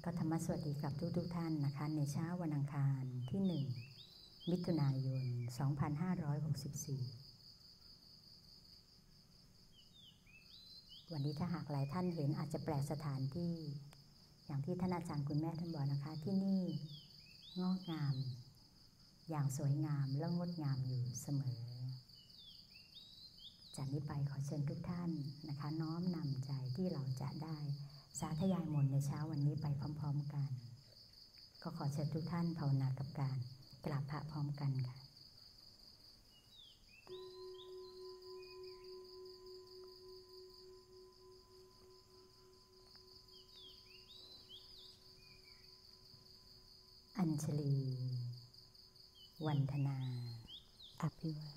ก็ธรรมสวัสดีกับทุกท่านนะคะในเช้าวันอังคารที่1มิถุนายน2564วันนี้ถ้าหากหลายท่านเห็นอาจจะแปลกสถานที่อย่างที่ท่านอาจารย์คุณแม่ท่านบอกนะคะที่นี่งอกงามอย่างสวยงามและงดงามอยู่เสมอจากนี้ไปขอเชิญทุกท่านนะคะน้อมนำใจที่เราจะได้สาธยายมนต์ในเช้าวันนี้ไปพร้อมๆกันก็ขอเชิญทุกท่านภาวนากับการกราบพระพร้อมกันค่ะอัญชลีวันธนาอภิวา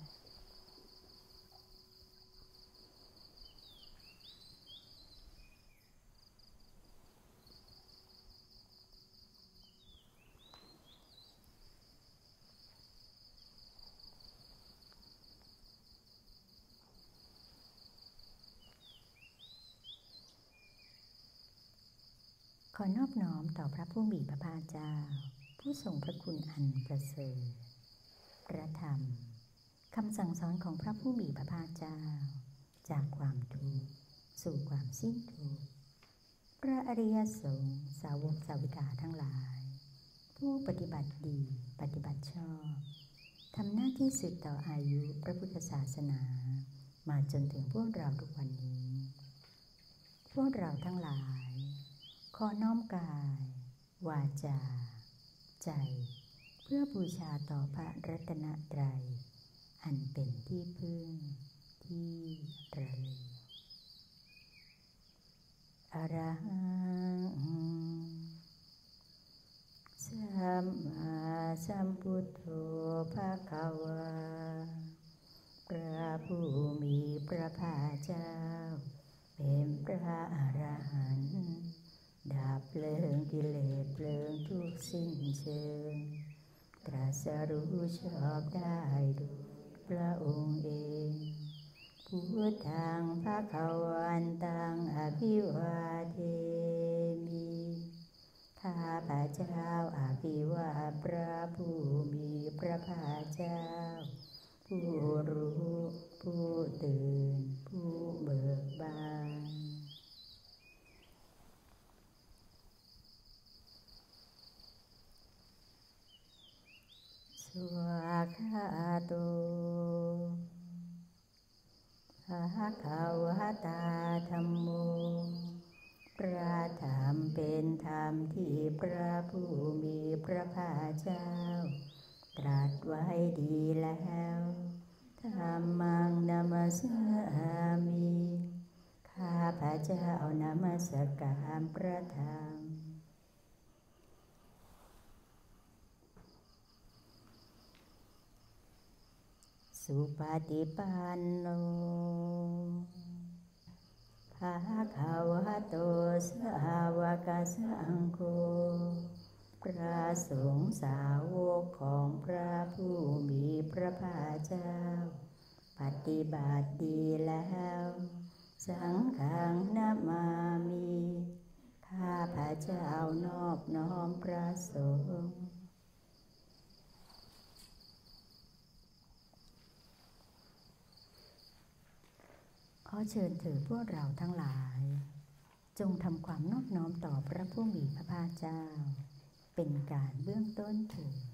ขอนอบน้อมต่อพระผู้มีพระภาคเจ้าผู้ทรงพระคุณอันประเสริฐพระธรรมคำสั่งสอนของพระผู้มีพระภาคเจ้าจากความทุกข์สู่ความสิ้นทุกข์พระอริยสงฆ์สาวกสาวิกาทั้งหลายผู้ปฏิบัติดีปฏิบัติชอบทำหน้าที่สืบต่ออายุพระพุทธศาสนามาจนถึงพวกเราทุกวันนี้พวกเราทั้งหลายขอน้อมกายวาจาใจเพื่อบูชาต่อพระรัตนตรัยอันเป็นที่พึ่งที่ระลึกอะระหังสัมมาสัมพุทโธภควาพระผู้มีพระภาคเจ้าเป็นพระอรหันต์ดับเพลิงกิเลสเพลิงทุกข์สิ้นเชิงตรัสรู้ชอบได้ด้วยพระองค์เองพุทธังภคะวันตังอภิวาเทมิข้าพระเจ้าอภิวาทพระผู้มีพระภาคเจ้าผู้รู้ผู้ตื่นผู้เบิกบานสวากขาโตภะคะวะตาธัมโมพระธรรมเป็นธรรมที่พระผู้มีพระภาคเจ้าตรัสไว้ดีแล้วธัมมังนัมสสามิข้าพระเจ้านมัสการพระธรรมสุปฏิปันโนภะคะวะโตสาวกสังโฆพระสงฆ์สาวกของพระผู้มีพระภาคเจ้าปฏิบัติดีแล้วสังฆังนะมามิข้าพระเจ้านอบน้อมพระสงฆ์ขอเชิญเถิดพวกเราทั้งหลายจงทำความนอบน้อมต่อพระผู้มีพระภาคเจ้าเป็นการเบื้องต้นเถิด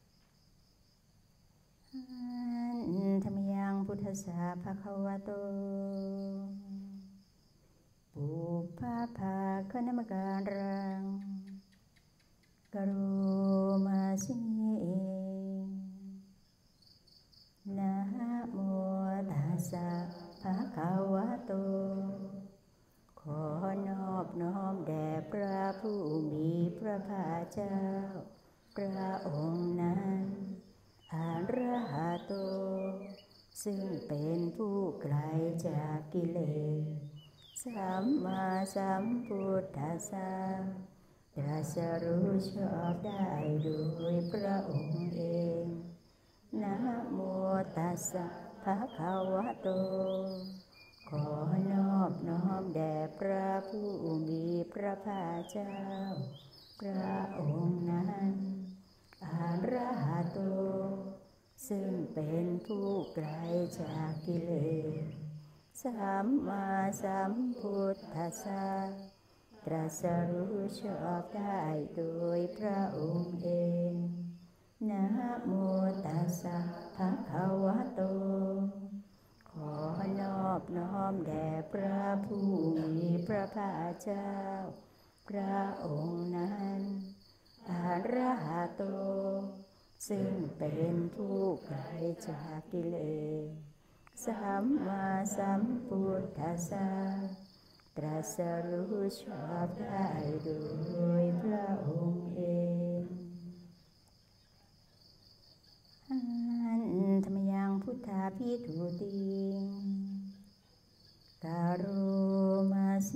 ธัมมังพุทธัสสะภะคะวะโตปุพพะภาคะนมัสการังกโรมาสินะโมตัสสะภะคะวะโตขอนอบน้อมแด่พระผู้มีพระภาคเจ้าพระองค์นั้นอรหัตโตซึ่งเป็นผู้ไกลจากกิเลสสัมมาสัมพุทธัสสะตรัสรู้ชอบได้โดยพระองค์เองนะโมตัสสะภะคะวะโตขอนอบน้อมแด่พระผู้มีพระภาคเจ้าพระองค์นั้นอรหัตโตซึ่งเป็นผู้ไกลจากกิเลสสัมมาสัมพุทธัสสะตรัสรู้ชอบได้โดยพระองค์เองนะโมตัสสะภะคะวะโตขอนอบน้อมแด่พระผู้มีพระภาคเจ้าพระองค์นั้นอรหัตโตซึ่งเป็นผู้ไกลจากกิเลสสัมมาสัมพุทธัสสะตรัสรู้ชอบได้โดยพระองค์เองอันธรรมยังพุทธาภิกขุติกาโรมาสิ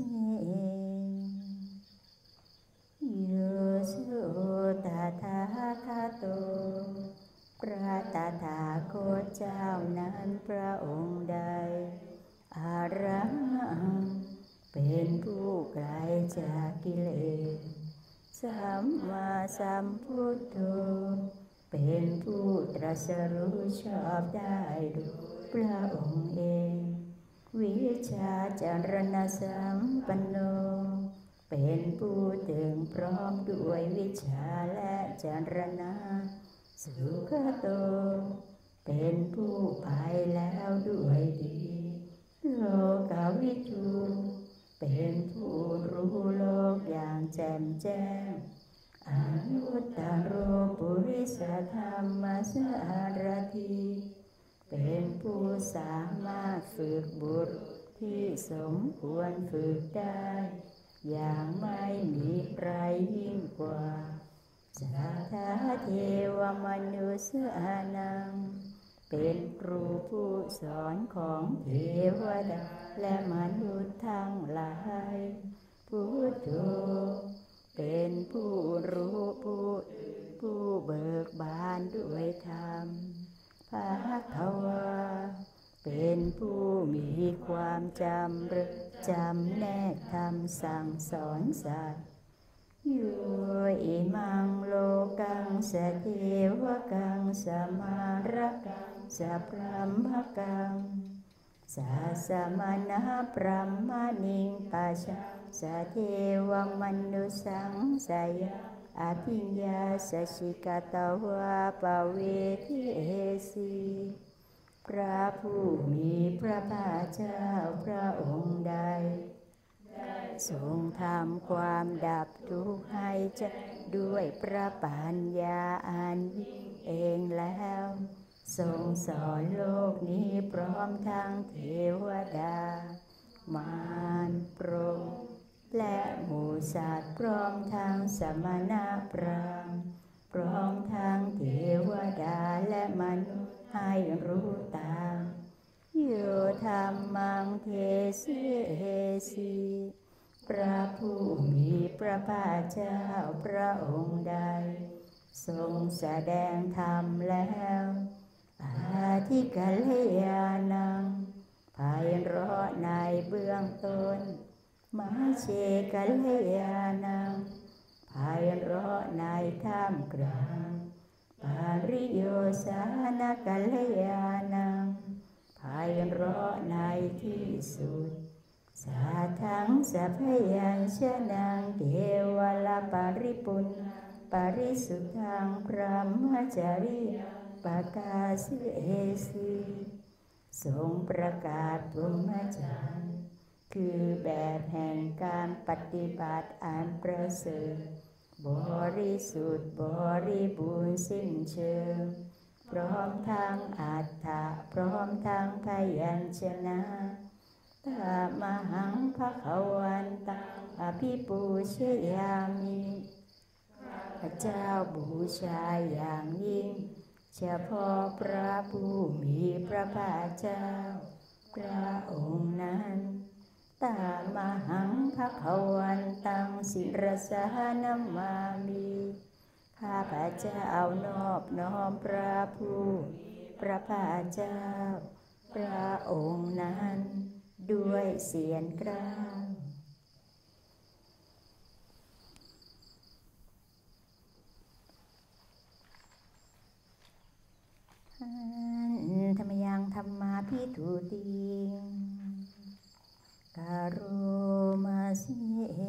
โยสุตถาคโตพระตถาคตเจ้านั้นพระองค์ใดอรหังเป็นผู้ไกลจากกิเลสสัมมาสัมพุทโธเป็นผู้ตรัสรู้ชอบได้โดยพระองค์เองวิชาจารณสัมปันโนเป็นผู้ถึงพร้อมด้วยวิชาและจารณะสุขโตเป็นผู้ไปแล้วด้วยดีโลกวิทูเป็นผู้รู้โลกอย่างแจ่มแจ้งอนุตตโรปุริสธรรมสารถีเป็นผู้สามารถฝึกบุตรที่สมควรฝึกได้อย่างไม่มีใครยิ่งกว่าสัทธาเทวมนุษย์นังเป็นครูผู้สอนของเทวดาและมนุษย์ทั้งหลายพุทโธเป็นผู้รู้ผู้เบิกบานด้วยธรรมภควาเป็นผู้มีความจำแนกธรรมสั่งสอนสัตว์โยอิมังโลกังสเทวกังสมารกังสัพพมกังสัสมานะพรหมณิงปัชะสเทวมนุสังสยาอภิญญาสชิกตวะปเวทิเอสีพระผู้มีพระภาคเจ้าพระองค์ใดทรงทำความดับทุกข์ให้แจ้งด้วยพระปัญญาอันยิ่งเองแล้วทรงสอนโลกนี้พร้อมทั้งเทวดามารพรหมและหมู่สัตว์พร้อมทั้งสมณพราหมณ์พร้อมทั้งเทวดาและมนุษย์ให้รู้ตามโยธรรมังเทเสสีพระผู้มีพระภาคเจ้าพระองค์ใดทรงแสดงธรรมแล้วอาทิกัลยาณังไพเราะในเบื้องต้นมาเชกัลยาณังไพเราะในท่ามกลางปาริโยสานกัลยาณังไพเราะในที่สุดสาทังสัพยัญชนะเกวลปาริปุณปาริสุทธังพระมจาริยปกาสิเอสีทรงประกาศพรหมจรรย์คือแบบแห่งการปฏิบัติอันประเสริฐบริสุทธิ์บริบูรณ์สิ้นเชิงพร้อมทั้งอัตถะพร้อมทั้งพยัญชนะตามหังภวันตังอภิปูชยามิพระเจ้าบูชาอย่างยิ่งเฉพาะพระผู้มีพระภาคเจ้าพระองค์นั้นตามหังภวันตังศิรสานามามิข้าพระเจ้านอบน้อมพระผู้พระภาคเจ้าพระองค์นั้นด้วยเสียงกล้าวทุติงกโรมาสิ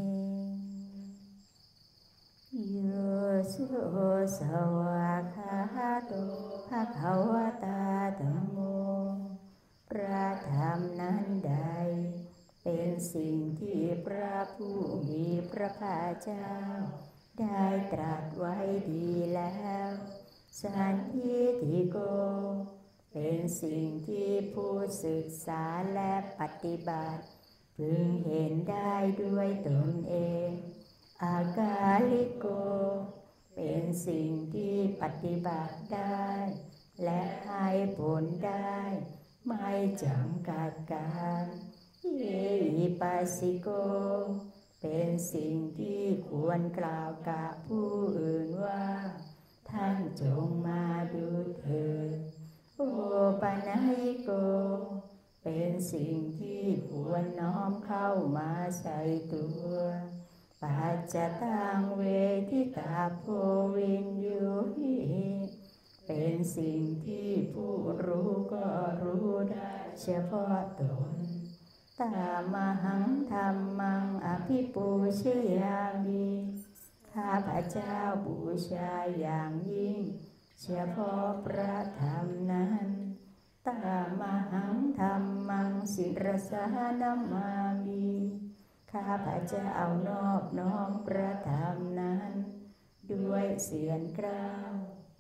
โยสุสวากขาโตภะคะวะตาธัมโมพระธรรมนั้นใดเป็นสิ่งที่พระผู้มีพระภาคเจ้าได้ตรัสไว้ดีแล้วสันทิฏฐิโกเป็นสิ่งที่ผู้ศึกษาและปฏิบัติพึงเห็นได้ด้วยตนเองอากาลิโกเป็นสิ่งที่ปฏิบัติได้และให้ผลได้ไม่จำกัดการเยหิปัสสิโกเป็นสิ่งที่ควรกล่าวกับผู้อื่นว่าท่านจงมาดูเถิดโอปนัยโกเป็นสิ่งที่ควรน้อมเข้ามาใส่ตัวปัจจตังเวทิตาโพวินยูหิเป็นสิ่งที่ผู้รู้ก็รู้ได้เฉพาะตนตามหังธรรมังอภิปูชยามิข้าพเจ้าบูชาอย่างยิ่งเฉพาะพระธรรมนั้นตามหังธรรมังศิรสานามามิข้าพเจ้านอบน้อมพระธรรมนั้นด้วยเสียงกล้าว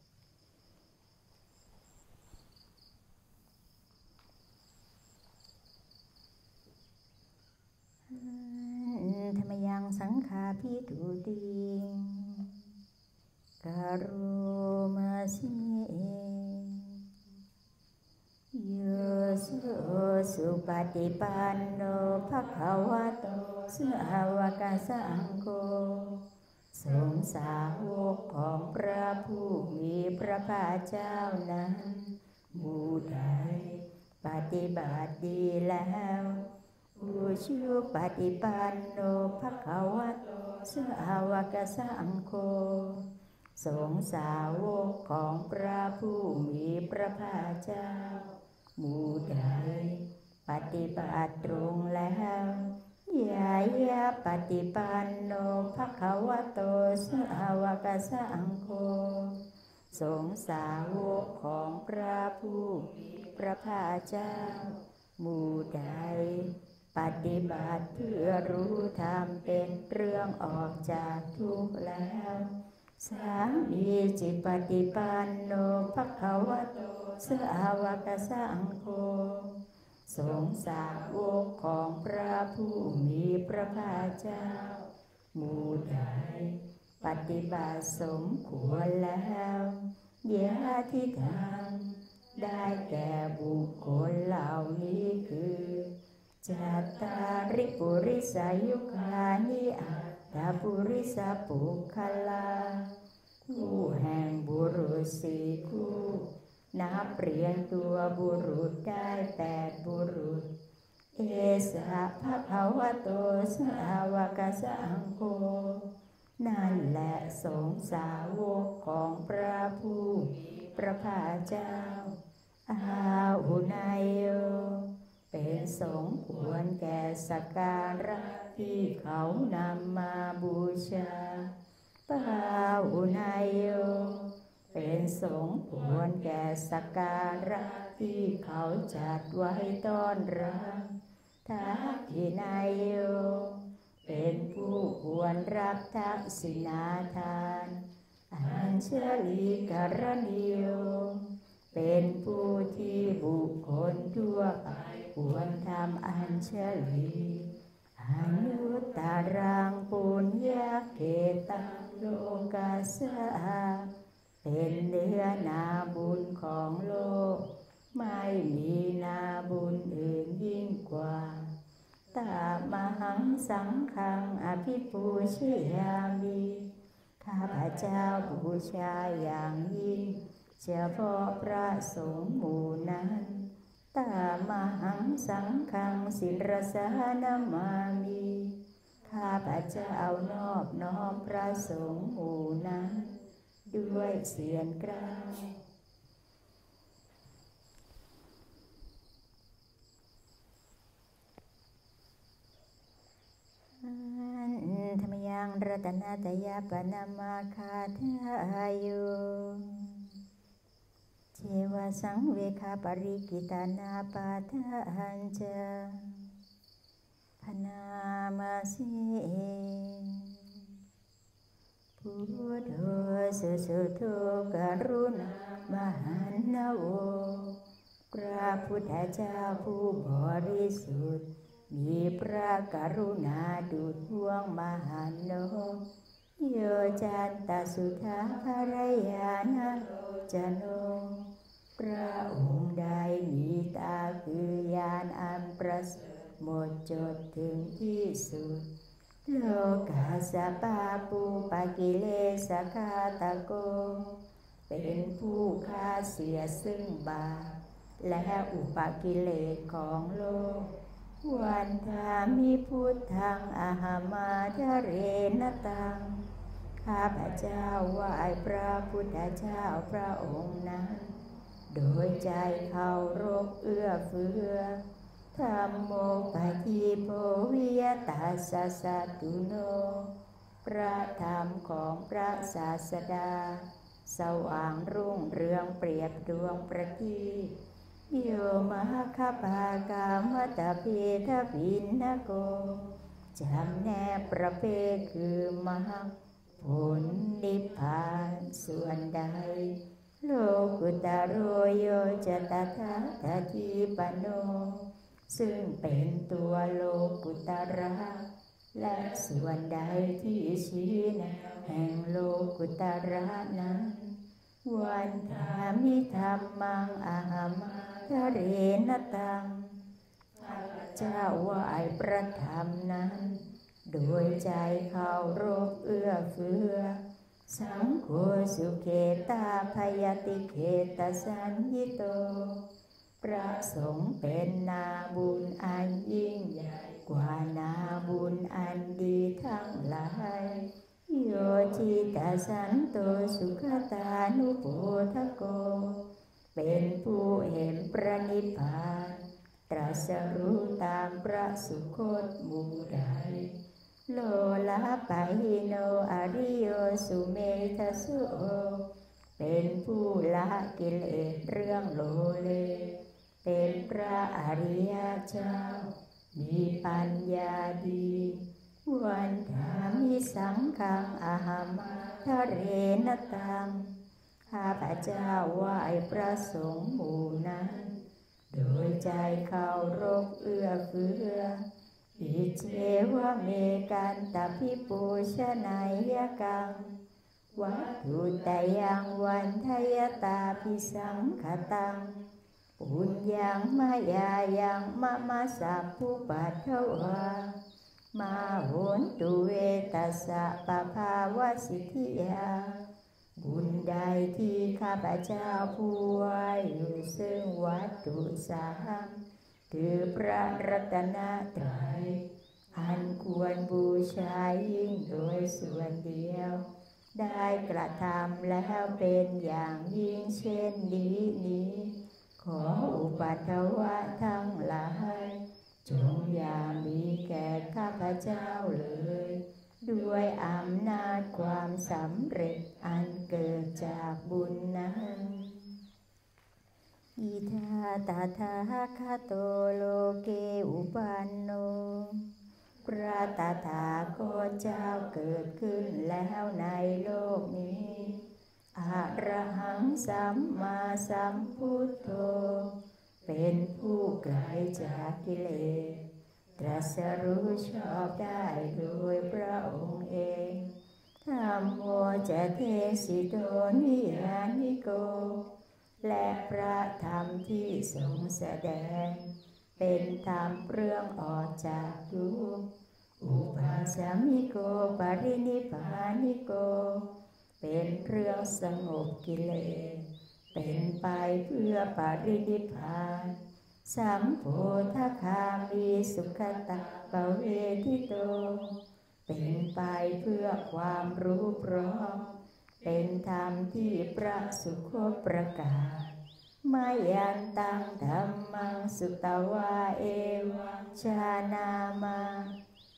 ธรรมยังสังฆาภิทุติงกโรมาสิโยสุปฏิปันโนภคะวะโตสาวกสังโฆสงฆ์สาวกของพระผู้มีพระภาคเจ้านั้นหมู่ใดปฏิบัติดีแล้วอุชุปฏิปันโนภคะวะโตสาวกสังโฆสงฆ์สาวกของพระผู้มีพระภาคเจ้าหมู่ใดปฏิบัติตรงแล้วยายาปฏิปันโนภคะวะโตสาวกสังโฆสงฆ์สาวกของพระผู้มีพระภาคเจ้าหมู่ใดปฏิบัติเพื่อรู้ธรรมเป็นเรื่องออกจากทุกข์แล้วสามีจิตปฏิปันโนภคะวะโตสาวกสังโฆสงฆ์สาวกของพระผู้มีพระภาคเจ้าหมู่ใดปฏิบัติสมควรแล้วยะทิฏฐังได้แก่บุคคลเหล่านี้คือจัตตาริปุริสายุคานิอัตถปุริสปุคคลาคู่แห่งบุรุษสี่คู่นับเรียงตัวบุรุษได้8บุรุษเอสะภะคะวะโตสาวกสังโฆนั่นแหละสงฆ์สาวกของพระผู้มีพระภาคเจ้าอาหุนายโยเป็นสงฆ์ควรแก่สักการะที่เขานำมาบูชาปาหุนายโยเป็นสงฆ์ควรแก่สักการะที่เขาจัดไว้ต้อนรับทักขินายโยเป็นผู้ควรรับทักษิณาทานอัญชลีกรณีโยเป็นผู้ที่บุคคลทั่วไปควรทำอัญชลีอนุตตรังปุญญเกตังโลกัสสะเป็นเนื้อนาบุญของโลกไม่มีนาบุญอื่นยิ่งกว่าตามหังสังฆังอภิปูชยามิข้าพเจ้าบูชาอย่างยิ่งเฉพาะพระสงฆ์หมู่นั้นตามหังสังฆังศิรสานามามิข้าพเจ้านอบน้อมพระสงฆ์หมู่นั้นด้วยเสียงกล้าวธรรมยังรัตนาตยาปนามาคาทายโยเจวะสังเวคาปริกิตานาปาทานจาพนามาสิพุทโธสุสุโธกรุณามหันนโวพระพุทธเจ้าผู้บริสุทธิ์มีพระกรุณาดุจดวงมหันโนโยจันตสุทาภรยานาจโนพระองค์ใดมีตาคือญาณอันประเสริฐหมดจดถึงที่สุดโลกัสสปาปูปกิเลสคาตโกเป็นผู้ฆ่าเสียซึ่งบาปและอุปกิเลสของโลกวันธามิพุทธังอาหามาทะเรนตังข้าพเจ้าไหว้พระพุทธเจ้าพระองค์นั้นโดยใจเคารพเอื้อเฟื้อธัมโมปะทิโพวิยตัสสะสัตตุโนพระธรรมของพระศาสดาสว่างรุ่งเรืองเปรียบดวงประทีปโยมหคปากามตะเพทวินนโกจำแนกประเภทคือมรรคผลนิพพานส่วนใดโลกุตโรโยจตถาคติปโนซึ่งเป็นตัวโลกุตระและส่วนใดที่ชี้แนะแห่งโลกุตระนั้นวันธามิธัมมังอาหามาทะเรนตังข้าพเจ้าไหว้พระธรรมนั้นโดยใจเคารพเอื้อเฟื้อสังโฆสุเขตาพยติเขตสัญญิโตพระสงฆ์เป็นนาบุญอันยิ่งใหญ่กว่านาบุญอันดีทั้งหลายโยจิตาสันโตสุขตานุโพธโกเป็นผู้เห็นพระนิพพานตรัสรู้ตามพระสุคตหมู่ใดโลลาปะหิโนอริโยสุเมธโสเป็นผู้ละกิเลสเรื่องโลเลเป็นพระอริยเจ้ามีปัญญาดีวันธามิสังฆังอาหามาทะเรนตังข้าพเจ้าไหว้พระสงฆ์หมู่นั้นโดยใจเคารพเอื้อเฟื้ออิเจวะเมกันตพิปูชนายกังวัตถุตยังวันทยตาภิสังขตังปุญญังมายายังมะมะสัพพุปัทถวามาโหนตุเวตัสสะปะภาวะสิทธิยาบุญใดที่ข้าพเจ้าผู้ไหว้อยู่ซึ่งวัตถุสามคือพระรัตนตรัยอันควรบูชายิ่งโดยส่วนเดียวได้กระทำแล้วเป็นอย่างยิ่งเช่นนี้ขออุปัฏฐวะทั้งหลายจงอย่ามีแก่ข้าพเจ้าเลยด้วยอำนาจความสำเร็จอันเกิดจากบุญนั้นอิทาตถาคโตโลเกอุปันโนพระตถาคตเจ้าเกิดขึ้นแล้วในโลกนี้อะระหังสัมมาสัมพุทโธเป็นผู้ไกลจากกิเลสตรัสรู้ชอบได้โดยพระองค์เองธัมโมจะเทสิโตนิยานิโกและพระธรรมที่ทรงแสดงเป็นธรรมเปลื้องออกจากทุกข์อุปาสมิโกปรินิพพานิโกเป็นเครื่องสงบกิเลสเป็นไปเพื่อปรินิพพานสัมโพธคามีสุขตะปะเวทิโตเป็นไปเพื่อความรู้พร้อมเป็นธรรมที่พระสุคตประกาศมายันตังธัมมังสุตวาเอวังชานามา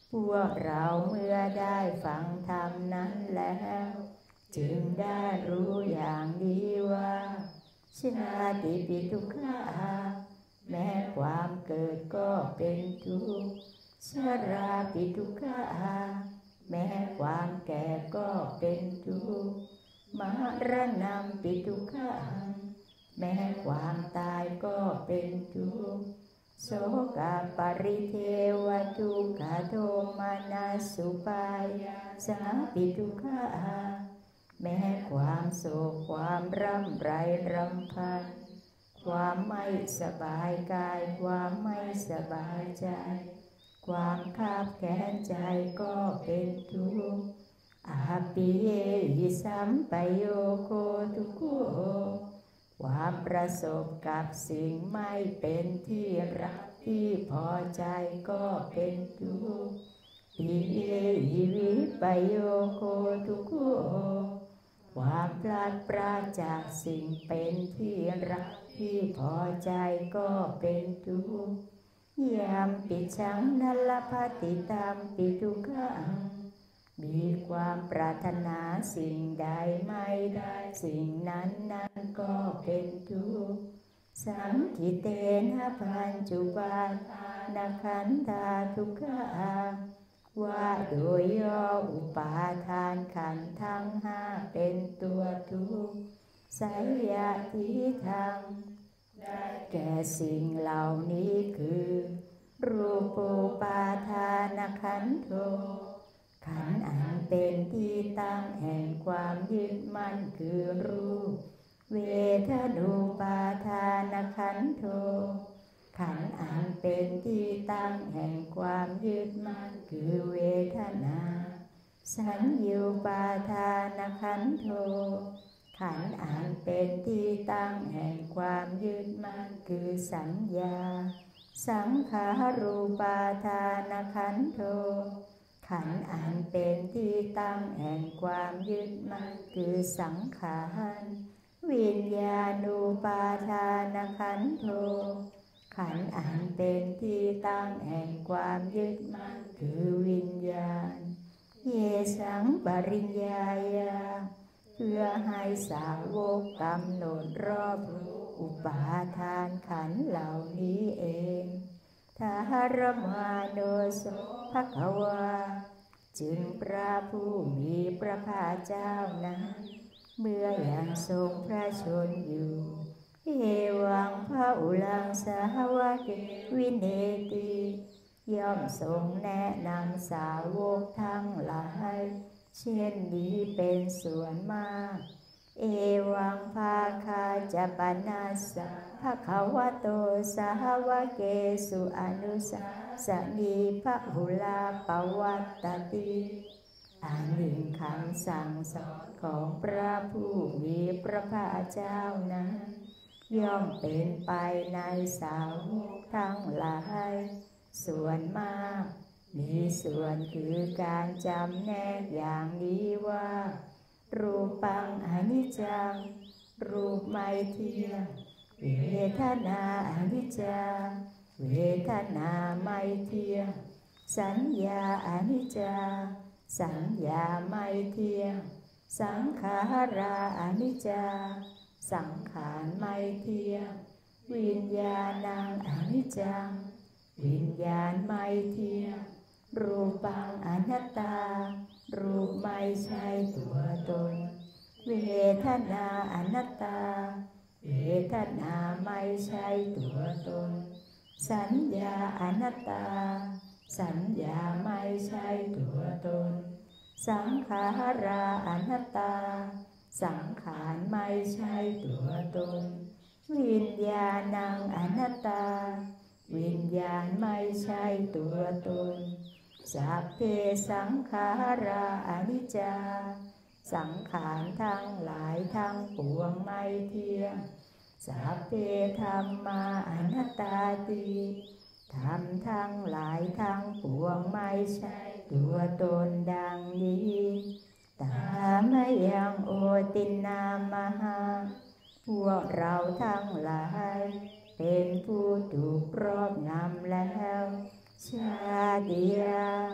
พวกเราเมื่อได้ฟังธรรมนั้นแล้วจึงได้รู้อย่างดีว่าชาติปิทุกขาแม้ความเกิดก็เป็นทุกข์ชราปิทุกขาแม้ความแก่ก็เป็นทุกข์มรณะปิทุกขาแม้ความตายก็เป็นทุกข์โสกปริเทวทุกขโทมนัสสุปายาสาปิทุกขาแม้ความโศกความร่ำไรรำพันความไม่สบายกายความไม่สบายใจความคับแค้นใจก็เป็นทุกข์อาปิเยหิสัมปโยโคทุกโขความประสบกับสิ่งไม่เป็นที่รักที่พอใจก็เป็นทุกข์ปิเยหิวิปโยโคทุกโขความพลาดพลาดจากสิ่งเป็นที่รักที่พอใจก็เป็นทุกข์ยามปิชังนัลลภติตามปิทุกขังมีความปรารถนาสิ่งใดไม่ได้สิ่งนั้นก็เป็นทุกข์สังคิเตนะปัญจุปาทานขันธาทุกขาว่าโดยย่ออุปาทานขันธ์ทั้งห้าเป็นตัวทุกข์ไสยทิทังได้แก่สิ่งเหล่านี้คือรูปูปาทานขันโธขันธ์อันเป็นที่ตั้งแห่งความยึดมั่นคือรูปเวทนูปาทานขันโธขันธ์อันเป็นที่ตั้งแห่งความยึดมั่นคือเวทนาสัญญูปาทานขันโธขันธ์อันเป็นที่ตั้งแห่งความยึดมั่นคือสัญญาสังขารูปาทานขันโธขันธ์อันเป็นที่ตั้งแห่งความยึดมั่นคือสังขารวิญญาณูปาทานขันโธขันธ์อันเป็นที่ตั้งแห่งความยึดมั่นคือวิญญาณเยสังปริญญายาเพื่อให้สาวกกำหนดรอบรู้อุปาทานขันธ์เหล่านี้เองทารมาโนโสภควาจึงพระผู้มีพระภาคเจ้านั้นเมื่อยังทรงพระชนอยู่เอวังพระอุลังสาวกวินเนติย่อมทรงแนะนำสาวกทั้งหลายเช่นนี้เป็นส่วนมากเอวังภาคาจะปนัสสะภควโตสาวกเกสุอนุสาสนีพหุลาปวัตตติอันหนึ่งคำสั่งสอนของพระผู้มีพระภาคเจ้านั้นย่อมเป็นไปในสาวกทั้งหลายส่วนมากมีส่วนคือการจำแนกอย่างนี้ว่ารูปังอนิจจังรูปไม่เที่ยงเวทนาอนิจจังเวทนาไม่เที่ยงสัญญาอนิจจังสัญญาไม่เที่ยงสังขาราอนิจจังสังขารไม่เที่ยงวิญญาณังอนิจจังวิญญาณไม่เที่ยงรูปังอนัตตารูปไม่ใช่ตัวตนเวทนาอนัตตาเวทนาไม่ใช่ตัวตนสัญญาอนัตตาสัญญาไม่ใช่ตัวตนสังขาราอนัตตาสังขารไม่ใช่ตัวตนวิญญาณังอนัตตาวิญญาณไม่ใช่ตัวตนสัพเพสังขาราอนิจจาสังขารทั้งหลายทั้งปวงไม่เที่ยงสัพเพธัมมาอนัตตาติธรรมทั้งหลายทั้งปวงไม่ใช่ตัวตนดังนี้ตามยังโอตินามหาพวกเราทั้งหลายเป็นผู้ถูกครอบงำแล้วชาติยา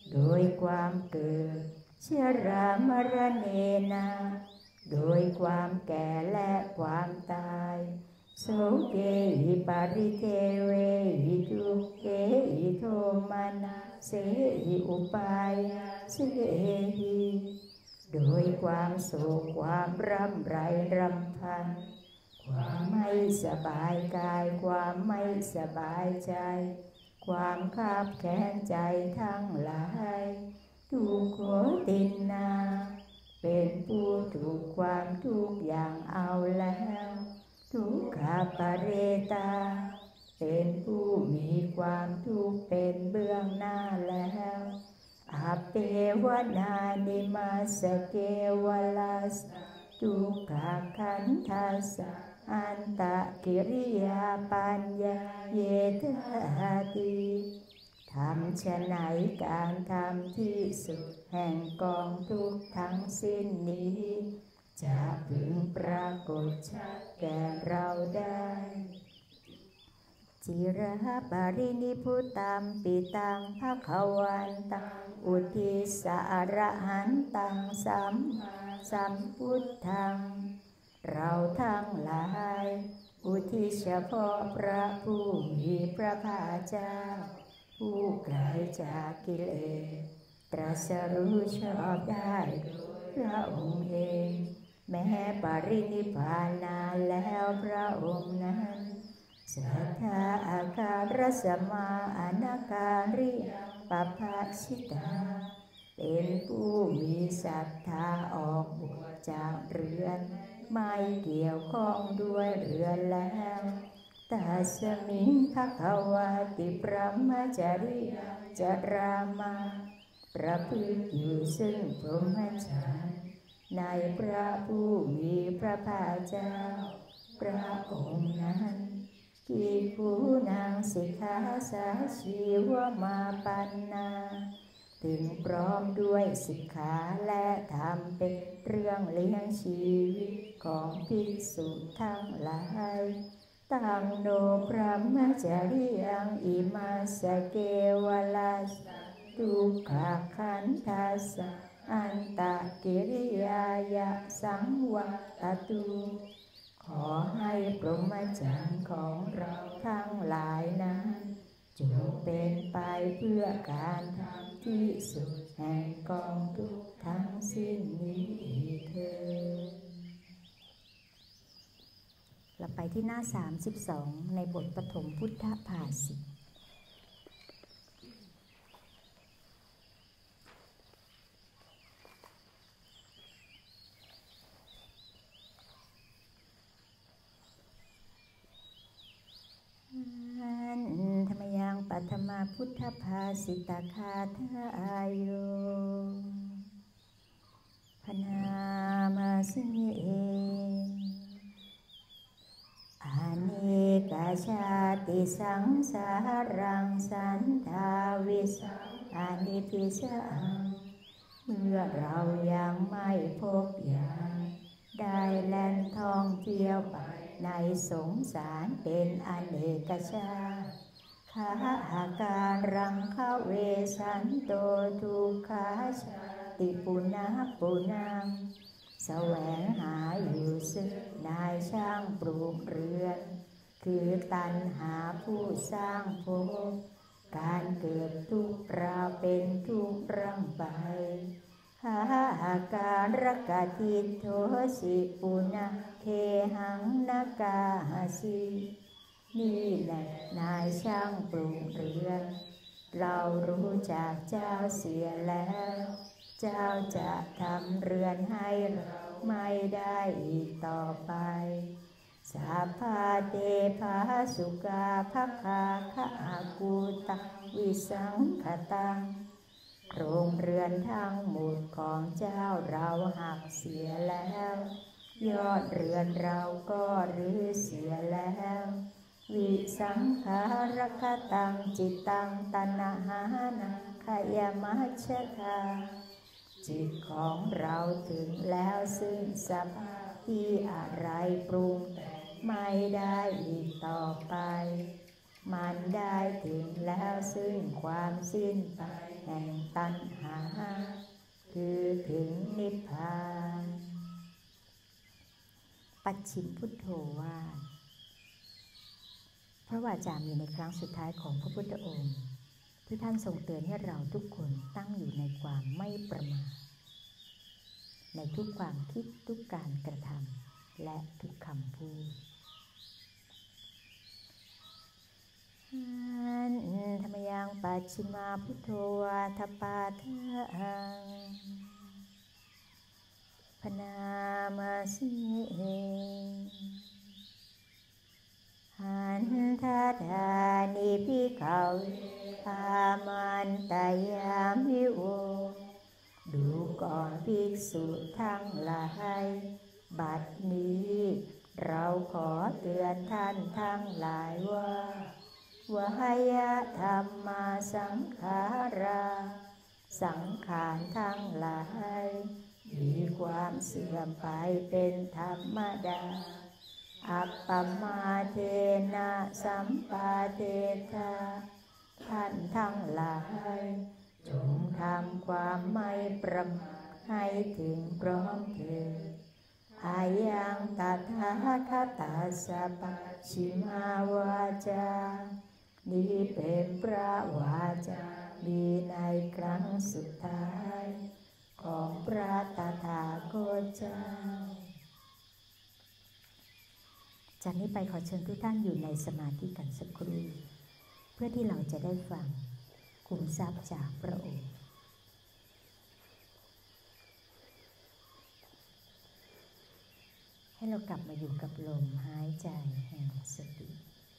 โดยความเกิดชรามรณะนะโดยความแก่และความตายโสเกหิปาริเทเวหิทุกเขหิโทมานะเสหิอุปายาเสหิโดยความโศกความร่ำไรรำพันความไม่สบายกายความไม่สบายใจความคับแค้นใจทั้งหลายทุกโขตินนาเป็นผู้ถูกความทุกข์อย่างเอาแล้วทุกขปเรตาเป็นผู้มีความทุกข์เป็นเบื้องหน้าแล้วอาเปวนานิมาสเกวลัสทุกขขันธัสสะอันตะกิริยาปัญญาเยทาติทำฉะไหนการทำที่สุดแห่งกองทุกข์ทั้งสิ้นนี้จะพึงปรากฏชัดแก่เราได้จิระปรินิพุตัมปิตังภคะวันตังอุทิสอรหันตังสัมมาสัมพุทธังเราทั้งหลายอุทิศเฉพาะพระผู้มีพระภาคเจ้าผู้ไกลจากกิเลสตรัสรู้ชอบได้โดยพระองค์เองแม้ปรินิพพานนานแล้วพระองค์นั้นสัทธาอาการสมาอนาการิปภาชิตาเป็นผู้มีศรัทธาออกบวชจากเรือนไม่เกี่ยวข้องด้วยเรือนแล้วตัสมิงภควาติปรมจาริยจรามาประพฤติอยู่ซึ่งพรหมจรรย์ในพระผู้มีพระภาคเจ้าพระองค์นั้นภิกขุนางสิกขาสาชีวมาปันนาถึงพร้อมด้วยสิกขาและธรรมเป็นเรื่องเลี้ยงชีวิตของภิกษุทั้งหลายตังโนพระมจาริยังอิมาสเกวลัสทุกขขันธัสสะอันตะกิริยายะสังวัตตุขอให้พรหมจรรย์ของเราทั้งหลายนั้นจงเป็นไปเพื่อการทำที่สุดแห่งกองทุกข์ทั้งสิ้นนี้เถิดเราไปที่หน้า32ในบทปฐมพุทธภาษิตธรรมยังปัทมาพุทธภาษิตาคาทายโยพนามาสิเออานิกาชาติสังสารังสันทาวิสังอานิพิสังเมื่อเรายังไม่พบอย่างได้แล่นท่องเที่ยวไปในสงสารเป็นอเนกชาติขาหาการรังคะเวสันโตทุกขาชาติปุณะปุนังแสวงหาอยู่ซึ่งนายช่างปลูกเรือนคือตัณหาผู้สร้างภพการเกิดทุกข์เราเป็นทุกข์ร่ำไปหาการกติโทสิปุณะเทหังนาคาหาสีนี่แหละนายช่างปลูกเรือนเรารู้จักเจ้าเสียแล้วเจ้าจะทำเรือนให้เราไม่ได้อีกต่อไปสัพพะเตภาสุกาภคาคะอากูตังวิสังขตังโรงเรือนทั้งหมดของเจ้าเราหักเสียแล้วยอดเรือนเราก็รื้อเสียแล้ววิสังขารคตังจิตตังตัณหานังขยมัชฌาจิตของเราถึงแล้วซึ่งสภาพที่อะไรปรุงแต่งไม่ได้อีกต่อไปมันได้ถึงแล้วซึ่งความสิ้นไปแแห่งตัณหาคือถึงนิพพานปัจฉิมพุทโธว่าพระวาจามีในครั้งสุดท้ายของพระพุทธองค์ที่ท่านทรงเตือนให้เราทุกคนตั้งอยู่ในความไม่ประมาทในทุกความคิดทุกการกระทำและทุกคำพูดธรรมยังปัจฉิมาพุทโธวาทปาทังพนามาสิหันทธานิภิกขเวอามันตายามิโวดูก่อนภิกษุทั้งหลายบัดนี้เราขอเตือนท่านทั้งหลายว่าวายธรรมาสังขาราสังขารทั้งหลายมีความเสื่อมไปเป็นธรรมดาอัปปมาเทนะสัมปาเทธาท่านทั้งหลายจงทำความไม่ประมาทให้ถึงพร้อมเถิดอายังตถาคตาสัพชิมาวาจานี้เป็นพระวาจามีในครั้งสุดท้ายของพระตถาคตเจ้าจากนี้ไปขอเชิญทุกท่านอยู่ในสมาธิกันสักครู่เพื่อที่เราจะได้ฟังคุมทรัพย์จากพระองค์ให้เรากลับมาอยู่กับลมหายใจแห่งสติ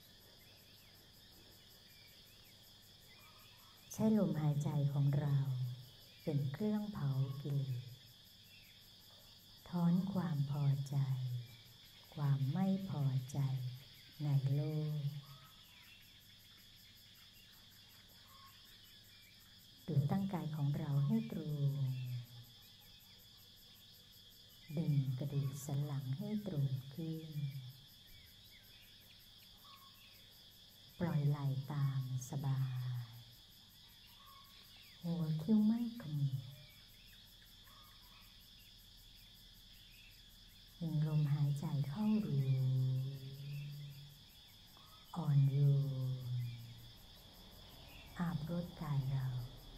ใช้ลมหายใจของเราเป็นเครื่องเผากิเลสถอนความพอใจความไม่พอใจในโลกดูตั้งกายของเราให้ตรงดึงกระดูกสันหลังให้ตรงขึ้นปล่อยไหล่ตามสบายหัวคิ้วไม่ขมิบหนึ่งลมหายใจเข้ารู้อ่อนโยนอาบรดกายเรา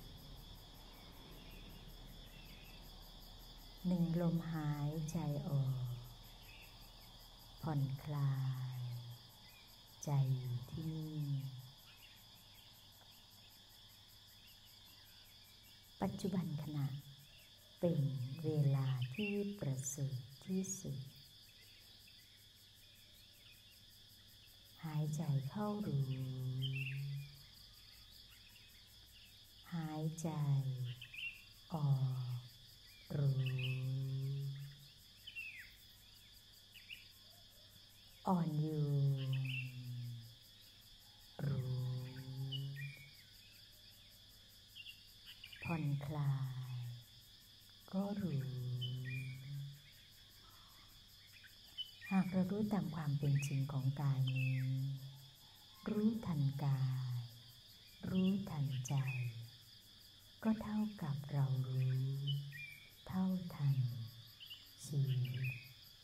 หนึ่งลมหายใจออกผ่อนคลายใจอยู่ที่นี่ปัจจุบันขณะเป็นเวลาที่ประเสริฐที่สุดหายใจเข้ารู้หายใจออกรู้อ่อนโยนรู้ผ่อนคลายก็รู้หากเรารู้ตามความเป็นจริงของกายนี้รู้ทันกายรู้ทันใจก็เท่ากับเรารู้เท่าทันชีวิต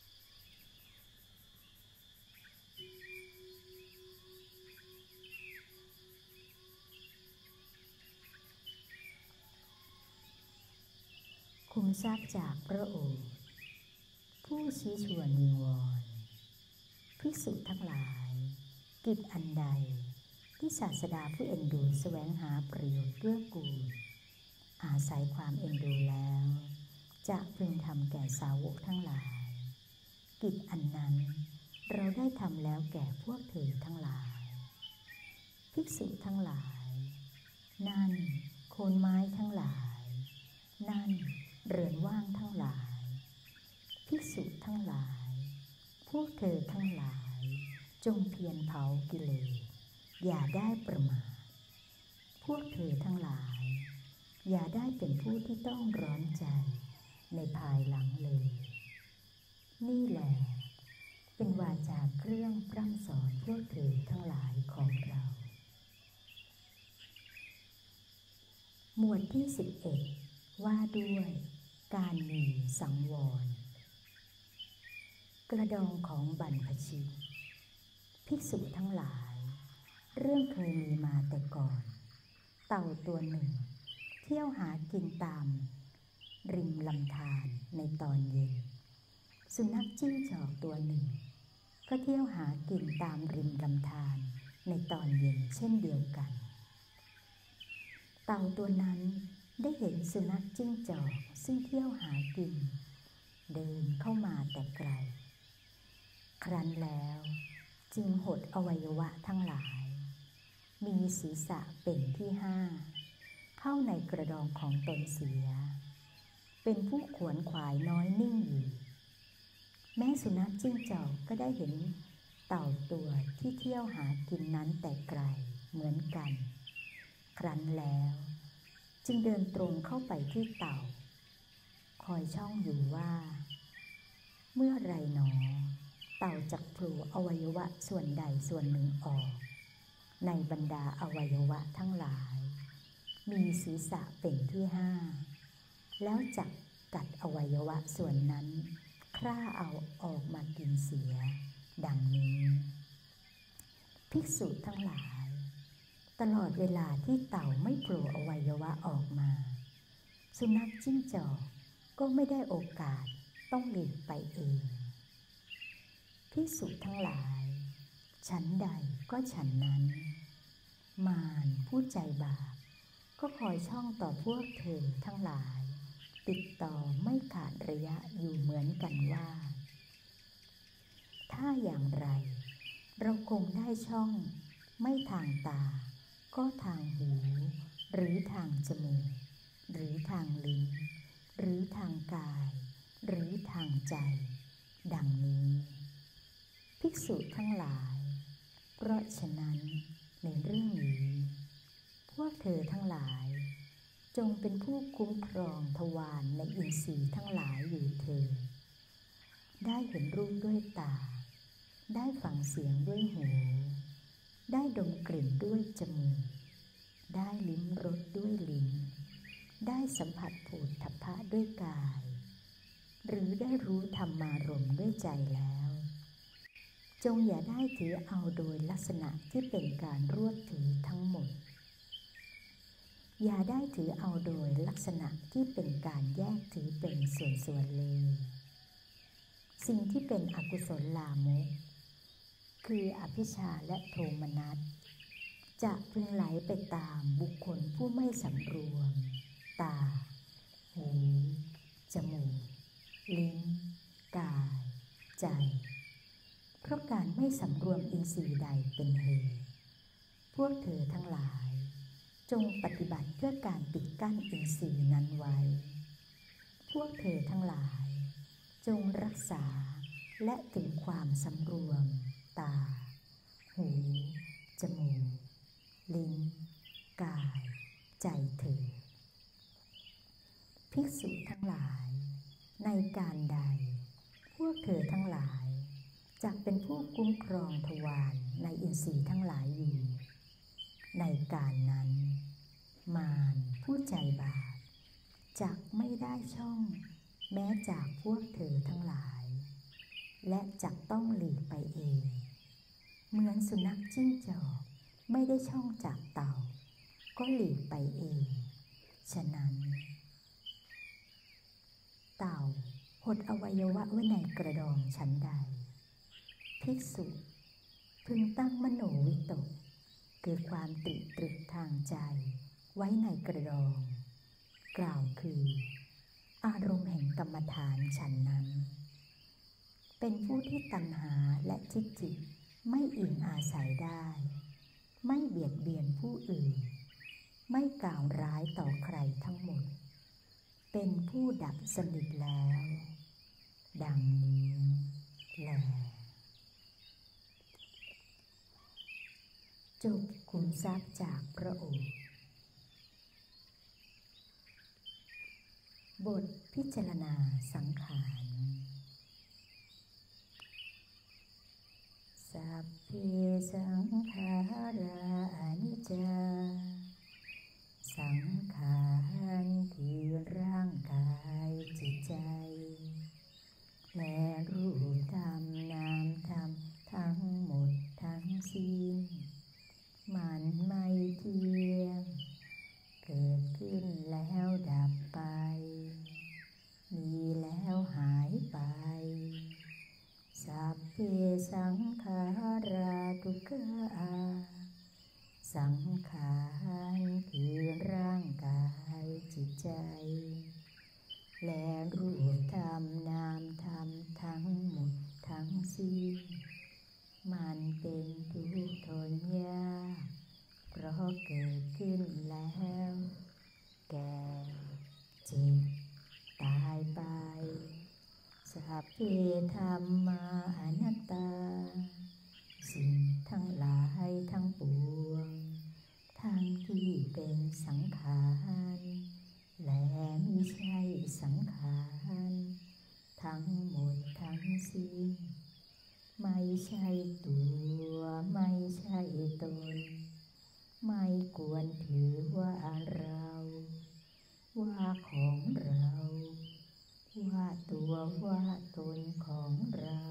คุมทรัพย์จากพระโอษฐ์ผู้ชี้ชวนวิงวอนภิกษุทั้งหลายกิจอันใดที่ศาสดาผู้เอ็นดูแสวงหาประโยชน์เกื้อกูลอาศัยความเอ็นดูแล้วจะพึงทำแก่สาวกทั้งหลายกิจอันนั้นเราได้ทำแล้วแก่พวกเธอทั้งหลายภิกษุทั้งหลายนั่นโคนไม้ทั้งหลายนั่นเรือนว่างทั้งหลายภิกษุทั้งหลายพวกเธอทั้งหลายจงเพียรเผากิเลสอย่าได้ประมาทพวกเธอทั้งหลายอย่าได้เป็นผู้ที่ต้องร้อนใจในภายหลังเลยนี่แหละเป็นวาจาเครื่องพร่ำสอนพวกเธอทั้งหลายของเราหมวดที่11ว่าด้วยการมีสังวรกระดองของบรรพชิตภิกษุทั้งหลายเรื่องเคยมีมาแต่ก่อนเต่าตัวหนึ่งเที่ยวหากินตามริมลำธารในตอนเย็นสุนัขจิ้งจอกตัวหนึ่งก็เที่ยวหากินตามริมลำธารในตอนเย็นเช่นเดียวกันเต่าตัวนั้นได้เห็นสุนัขจิ้งจอกซึ่งเที่ยวหากินเดินเข้ามาแต่ไกลครั้นแล้วจึงหดอวัยวะทั้งหลายมีศีรษะเป็นที่5เข้าในกระดองของตนเสียเป็นผู้ขวนขวายน้อยนิ่งอยู่แม้สุนัขจิ้งจอกก็ได้เห็นเต่าตัวที่เที่ยวหากินนั้นแต่ไกลเหมือนกันครั้นแล้วจึงเดินตรงเข้าไปที่เต่าคอยช่องอยู่ว่าเมื่อไรหนอเต่าจักโผล่อวัยวะส่วนใดส่วนหนึ่งออกในบรรดาอวัยวะทั้งหลายมีศีรษะเป็นที่5แล้วจักกัดอวัยวะส่วนนั้นคร่าเอาออกมากินเสียดังนี้ภิกษุทั้งหลายตลอดเวลาที่เต่าไม่โผล่อวัยวะออกมาสุนัขจิ้งจอกก็ไม่ได้โอกาสต้องหลีกไปเองภิกษุทั้งหลายฉันใดก็ฉันนั้นมารผู้ใจบาปก็คอยช่องต่อพวกเธอทั้งหลายติดต่อไม่ขาดระยะอยู่เหมือนกันว่าถ้าอย่างไรเราคงได้ช่องไม่ทางตาก็ทางหูหรือทางจมูกหรือทางลิ้นหรือทางกายหรือทางใจดังนี้ภิกษุทั้งหลายเพราะฉะนั้นในเรื่องนี้พวกเธอทั้งหลายจงเป็นผู้คุ้มครองทวารในอินทรีย์ทั้งหลายอยู่เถิดได้เห็นรูปด้วยตาได้ฟังเสียงด้วยหูได้ดมกลิ่นด้วยจมูกได้ลิ้มรสด้วยลิ้นได้สัมผัสโผฏฐัพพะด้วยกายหรือได้รู้ธรรมารมณ์ด้วยใจแล้วจงอย่าได้ถือเอาโดยลักษณะที่เป็นการรวบถือทั้งหมดอย่าได้ถือเอาโดยลักษณะที่เป็นการแยกถือเป็นส่วนๆเลยสิ่งที่เป็นอกุศลลามกคืออภิชฌาและโทมนัสจะพึงไหลไปตามบุคคลผู้ไม่สำรวมตาหูจมูกลิ้นกายใจเพราะการไม่สำรวมอินทรีย์ใดเป็นเหตุพวกเธอทั้งหลายจงปฏิบัติเพื่อการปิดกั้นอินทรีย์นั้นไว้พวกเธอทั้งหลายจงรักษาและถึงความสำรวมตาหูจมูกลิ้นกายใจเถิดภิกษุทั้งหลายในการใดพวกเธอทั้งหลายจักเป็นผู้คุ้มครองทวารในอินทรีย์ทั้งหลายอยู่ในการนั้นมารผู้ใจบาปจักไม่ได้ช่องแม้จากพวกเธอทั้งหลายและจักต้องหลีกไปเองเหมือนสุนัขจิ้งจอกไม่ได้ช่องจากเต่าก็หลีกไปเองฉะนั้นเต่าหดอวัยวะไว้ในกระดองฉันใดภิกษุพึงตั้งมโนวิตกคือความตรึกทางใจไว้ในกระดองกล่าวคืออารมณ์แห่งกรรมฐานฉันนั้นเป็นผู้ที่ตัณหาและทิฏฐิไม่อิงอาศัยได้ไม่เบียดเบียนผู้อื่นไม่กล่าวร้ายต่อใครทั้งหมดเป็นผู้ดับสนิทแล้วดังนี้แลจบขุมทรัพย์จากพระโอษฐ์บทพิจารณาสังขารสัพเพสังขาราอนิจจาสังขาเพธรรมาอนัตตาสิ่งทั้งหลายทั้งปวงทั้งที่เป็นสังขารและมิใช่สังขารทั้งหมดทั้งสิ้นไม่ใช่ตัวไม่ใช่ตนไม่ควรถือว่าเราว่าของเราว่าตัวว่าตนของเรา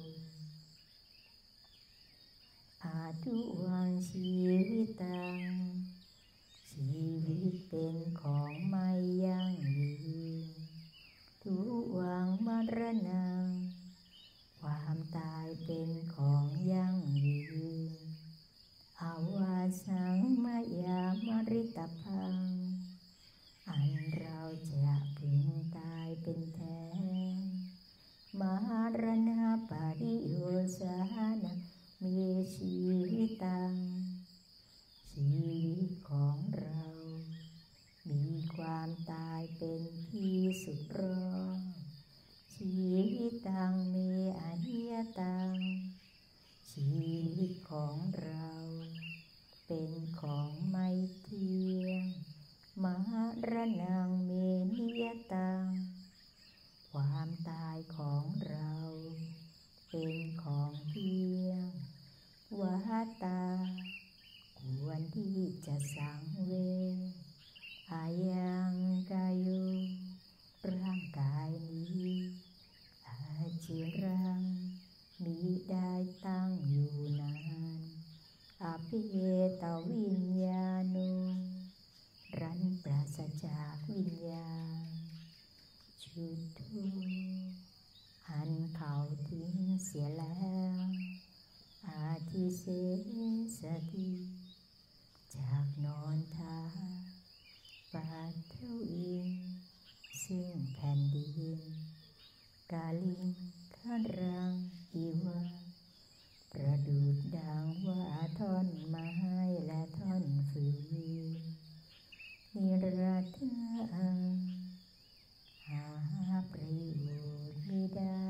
อาทุวังชีวิตังชีวิตเป็นของไม่ยั่งยืนทุวังมรณังความตายเป็นของยั่งยืนอาวาสังมยามริตพังอันเราจะพึงตายเป็นแท้มรณะปริโยสานะเมชีวิตังชีวิตของเรามีความตายเป็นที่สุดรองชีวิตังเมอนิยตังชีวิตของเราเป็นของไม่เที่ยงมรณังเมนิยตังความตายของเราเป็นของเที่ยงวัฏฏาควรที่จะสังเวชอายังกายโยร่างกายนี้อาจิรังมิได้ตั้งอยู่นานอภิเยตวิญญาโนรั้นปราศจากวิญญาณชุดทุอันเขาทิ้งเสียแล้วอาทิเสสติจากนอนทาปัทเทวิงซึ่งแผ่นดินกาลิงขันรังอีวะประดุจดังว่าท่อนไม้และท่อนฟืนนิรัตถะหาประโยชน์ไม่ได้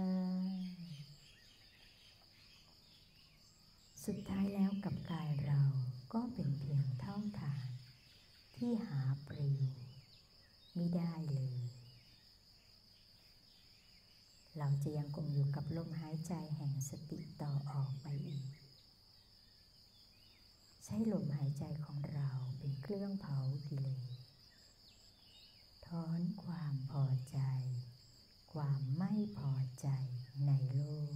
สุดท้ายแล้วกับกายเราก็เป็นเพียงเท่าฐานที่หาประโยชน์ไม่ได้เลยเราจะยังคงอยู่กับลมหายใจแห่งสติต่อออกไปอีกใช้ลมหายใจของเราเป็นเครื่องเผากิเลสถอนความพอใจความไม่พอใจในโลก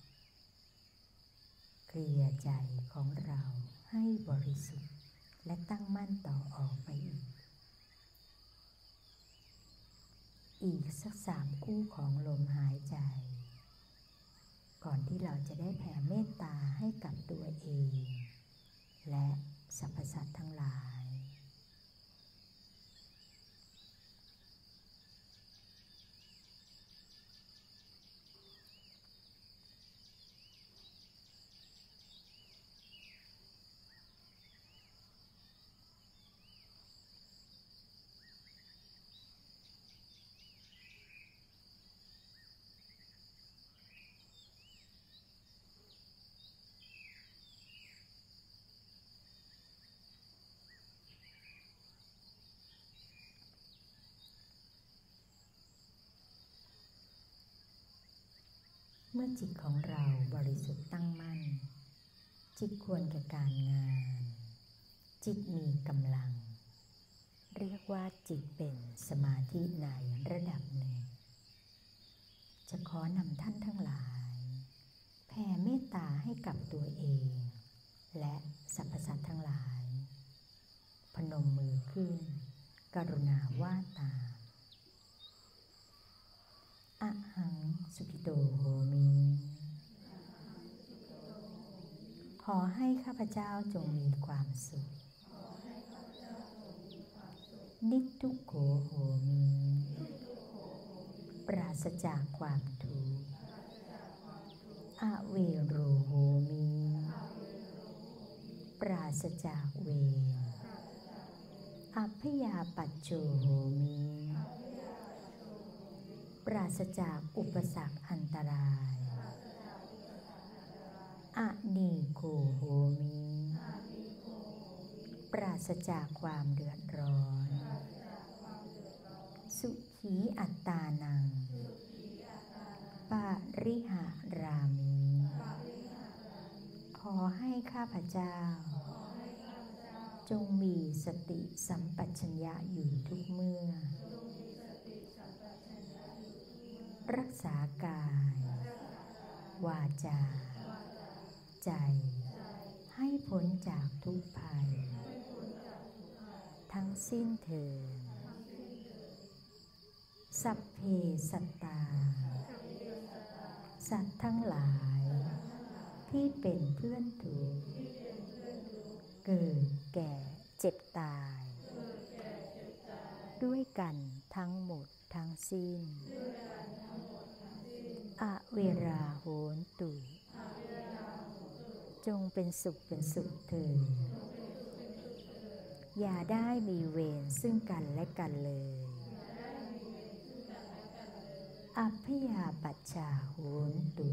เคลียร์ใจของเราให้บริสุทธิ์และตั้งมั่นต่อออกไปอีกสัก3 คู่ของลมหายใจก่อนที่เราจะได้แผ่เมตตาให้กับตัวเองและสรรพสัตว์ทั้งหลายเมื่อจิตของเราบริสุทธิ์ตั้งมั่นจิตควรแก่การงานจิตมีกำลังเรียกว่าจิตเป็นสมาธิในระดับหนึ่งจะขอนำท่านทั้งหลายแผ่เมตตาให้กับตัวเองและสรรพสัตว์ทั้งหลายพนมมือขึ้นกรุณาว่าตามอะหังสุขิโตโหมิขอให้ข้าพเจ้าจงมีความสุขนิทุกโขโหมิปราศจากความทุกข์อเวโรโหมิปราศจากเวรอัพยาปัจโจโหมิปราศจากอุปสรรคอันตรายอนีโคโหมิปราศจากความเดือดร้อนสุขีอัตตานังปาริหารามิขอให้ข้าพเจ้าจงมีสติสัมปชัญญะอยู่ทุกเมื่อรักษากายวาจาใจให้พ้นจากทุกภัยทั้งสิ้นเถิดสัพเพสัตตาสัตว์ทั้งหลายที่เป็นเพื่อนทุกข์เกิดแก่เจ็บตายด้วยกันทั้งหมดทั้งสิ้นอเวราโหนตุจงเป็นสุขเป็นสุขเถิดอย่าได้มีเวรซึ่งกันและกันเลยอัพพยาปัชชาโหนตุ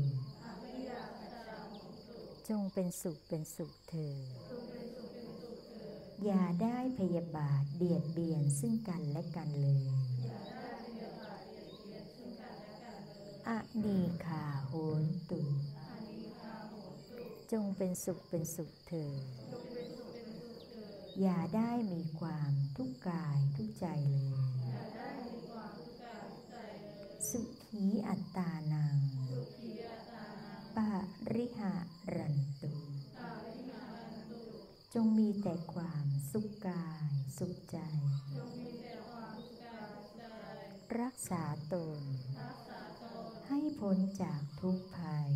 จงเป็นสุขเป็นสุขเถิดอย่าได้พยาบาทเบียดเบียนซึ่งกันและกันเลยอนีฆาโหนตุจงเป็นสุขเป็นสุขเถิดอย่าได้มีความทุกข์กายทุกข์ใจเลยสุขีอัตตานังปาริหารันตุจงมีแต่ความสุขกายสุขใจรักษาตนให้พ้นจากทุกภัย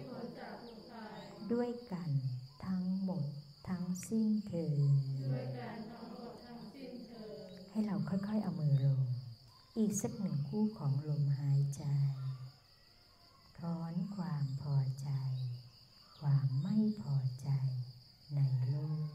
ด้วยกันทั้งหมดทั้งสิ้นเถิดให้เราค่อยๆเอามือลงอีกสักหนึ่งคู่ของลมหายใจถอนความพอใจความไม่พอใจในโลก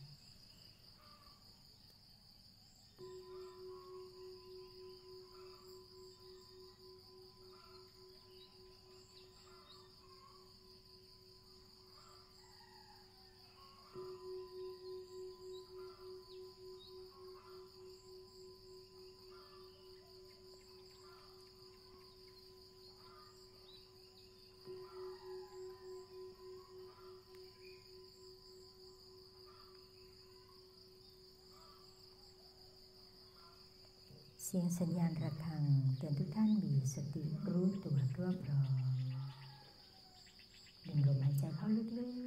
เสียงสัญญาณระฆังเตือนทุกท่านมีสติรู้ตัวทั่วพร้อมดึงลมหายใจเข้าลึก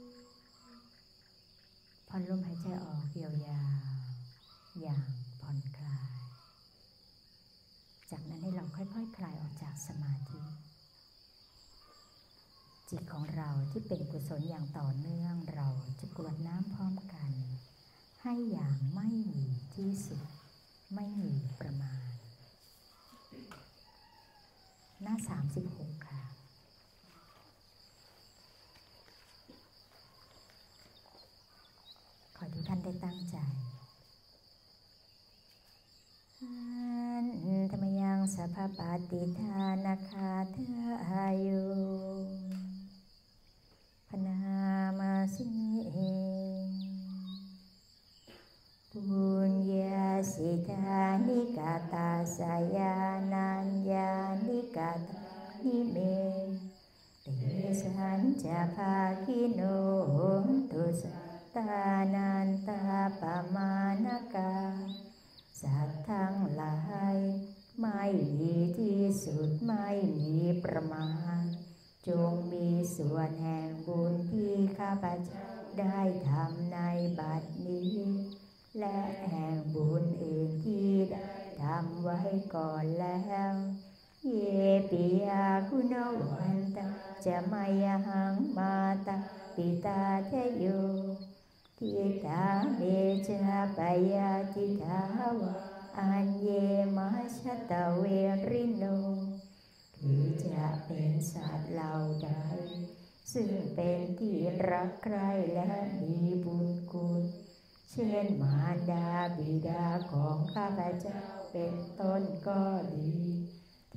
ๆผ่อนลมหายใจออกยาวๆอย่างผ่อนคลายจากนั้นให้เราค่อยๆคลายออกจากสมาธิจิตของเราที่เป็นกุศลอย่างต่อเนื่องเราจะกรวดน้ำพร้อมกันให้อย่างไม่มีที่สุดไม่มีประมาณหน้า36ค่ะขอทุกท่านได้ตั้งใจธรรมยังสัพพปาติทานาคาเทอายุพนามาสิปุญญาสิทานิกาตาสายานัญญานิกาตานิเมเตสัญจะภาคิโนตุสัตตานันตาปมานกาสัตว์ทั้งหลายไม่มีที่สุดไม่มีประมาณจงมีส่วนแห่งบุญที่ข้าพเจ้าได้ทำในบัดนี้และแห่งบุญอื่นที่ได้ทำไว้ก่อนแล้วเยปิยาคุโนวันตาจะมายหังมาตาปิตาเทโยทิตาเมจาปยาทิทาวะอันเยมาชตะเวริโนคือจะเป็นสัตว์เหล่าใดซึ่งเป็นที่รักใคร่และมีบุญคุณเช่นมารดาบิดาของข้าพเจ้าเป็นต้นก็ดีที่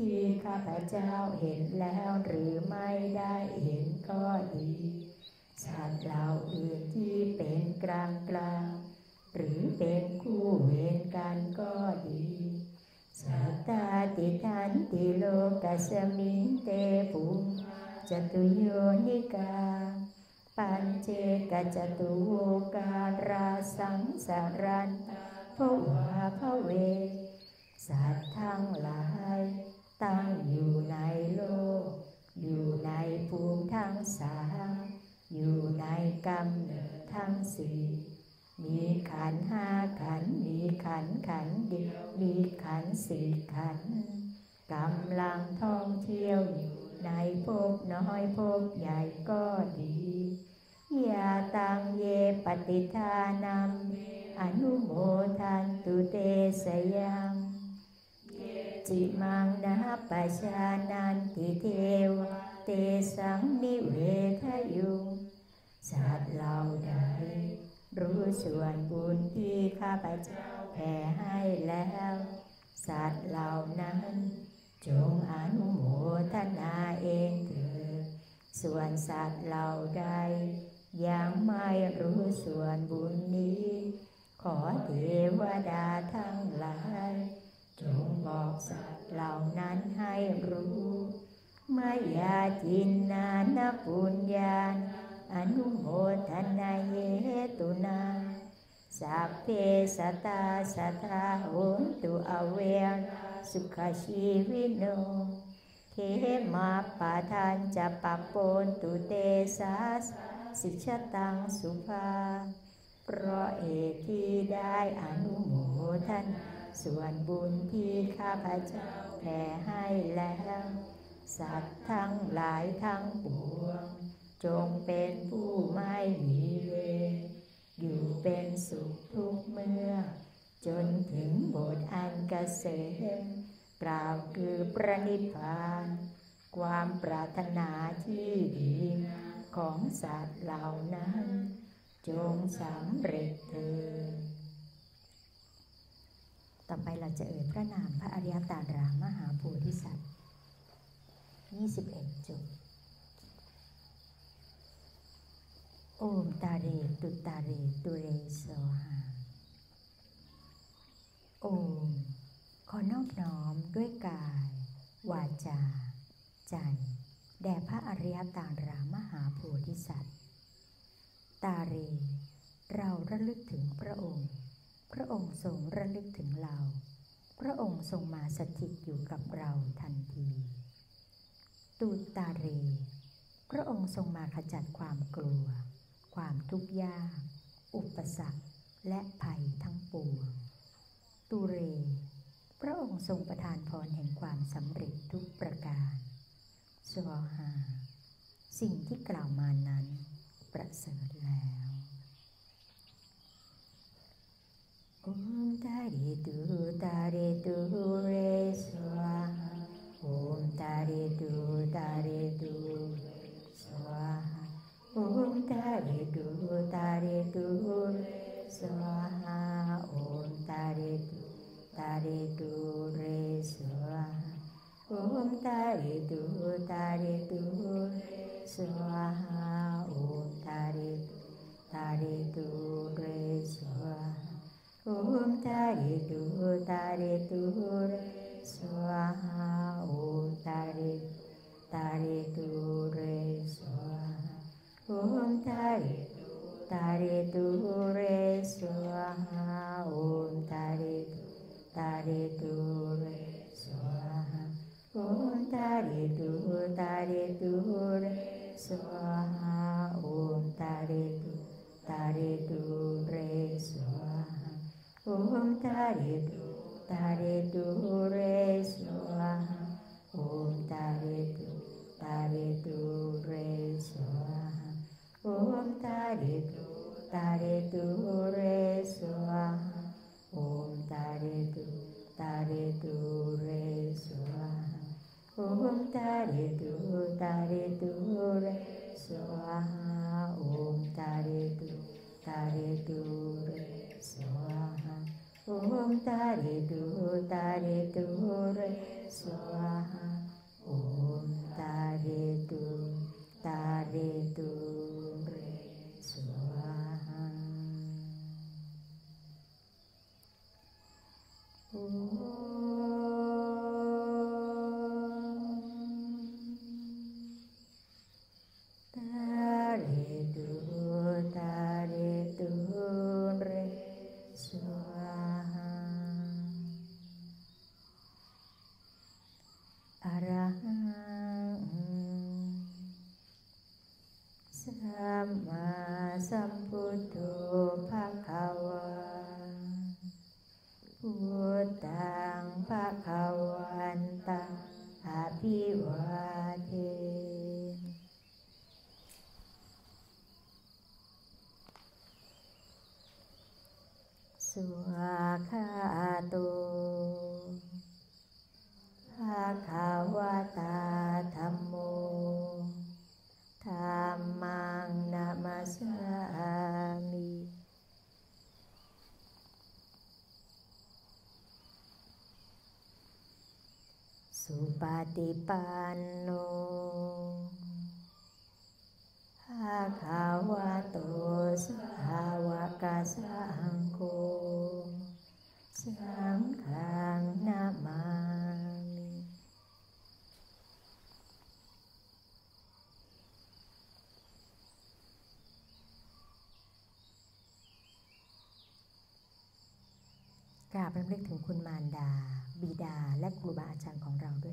ข้าพเจ้าเห็นแล้วหรือไม่ได้เห็นก็ดีสัตว์เหล่าอื่นที่เป็นกลางหรือเป็นคู่เวรกันก็ดีสัตตาติทันติโลกัสมิงเตปุงจตุโยนิกาปัญเจกจตุโวการาสังสารันภวาภเวสัตว์ทั้งหลายตั้งอยู่ในโลกอยู่ในภูมิทั้งสามอยู่ในกำเนิดทั้งสี่มีขันธ์ห้าขันธ์มีขันธ์เดียวมีขันธ์สี่ขันธ์กำลังท่องเที่ยวอยู่ในภพน้อยภพใหญ่ก็ดียาตังเยปฏิทานัมอนุโมทันตุเตสยังจิมังนะปัชานันติเทวเตสังนิเวทยุสัตว์เหล่าใดรู้ส่วนบุญที่ข้าพเจ้าแผ่ให้แล้วสัตว์เหล่านั้นจงอนุโมทนาเองเถิดส่วนสัตว์เหล่าใดยังไม่รู้ส่วนบุญนี้ขอเทวดาทั้งหลายจงบอกสัตว์เหล่านั้นให้รู้มายาจินนานปุญญาอนุโมทนาเยตุนาสัพเพสัตตาสัทธาโหตุอเวราสุขชีวิโนเขมาปาทานจะปะปนตุเตสาสิชตังสุภาเพราะเหตุที่ได้อนุโมทนาส่วนบุญที่ข้าพเจ้าแผ่ให้แล้วสัตว์ทั้งหลายทั้งปวงจงเป็นผู้ไม่มีเวรอยู่เป็นสุขทุกเมื่อจนถึงบทอันเกษมกล่าวคือพระนิพพานความปรารถนาที่ดีของสัตว์เหล่านั้นจงสำเร็จเถิดต่อไปเราจะเอ่ยพระนามพระอริยตาดามหาโพธิสัตว์21 จุดโอมตาเรตุตาเรตุเรโสหาโอมขอนอบน้อมด้วยกายวาจาใจแด่พระอริยตาดามหาโพธิสัตว์ตาเรเราระลึกถึงพระองค์พระองค์ทรงระลึกถึงเราพระองค์ทรงมาสถิตอยู่กับเราทันทีตุตาเรพระองค์ทรงมาขจัดความกลัวความทุกข์ยากอุปสรรคและภัยทั้งปวงตุเรพระองค์ทรงประทานพรแห่งความสำเร็จทุกประการสวหาสิ่งที่กล่าวมานั้นประเสริฐแล้วโอมตาเรตุตาเรตุเรสวาหาโอมตาเรตุตาเรตุสวาหาโอมตาเรตุตาเรตุสวาหาโอมตาเรตุตาเรตุเรสวาหาโอมตาเรตุตาเรตุสวาหาโอมตาเรตุตาเรตุเรสวาหาโอมตาเรตุตาเรตุเรสวาหาโอมตาเรตุตาเรตุเรสวาหาโอมตาเรตุตาเรตุเรสวาหาโอมตาเรตุตาเรตุเรสวาหาโอมตาเรตุตาเรตุเรสวาหาโอมตาเรตุตาเรตุเรสวาหาโอมตาเรตุตาเรตุเรสวาหาโอมตาเรตุตาเรตุเรสวาหาโอมตาเรตุตาเรตุเรสวาหาโอมตาเรตุตาเรตุเรสวาหาโอมตาเรตุตาเรตุเรสวาหาโอมตาเรตุตาเรตุเรสวาหาโอมตาเรตุตาเรตุเรสวาหาโระหังสัมมาสัมพุทโธภควาพุทธังภวันตังอภิวาเทสุขโตภควตาธัมโมธัมมังนะมัสสามิสุปฏิปันโนภควโตสาวกสังโฆสังฆังนะมามิกราบรำลึกถึงคุณมารดาบิดาและครูบาอาจารย์ของเราด้วย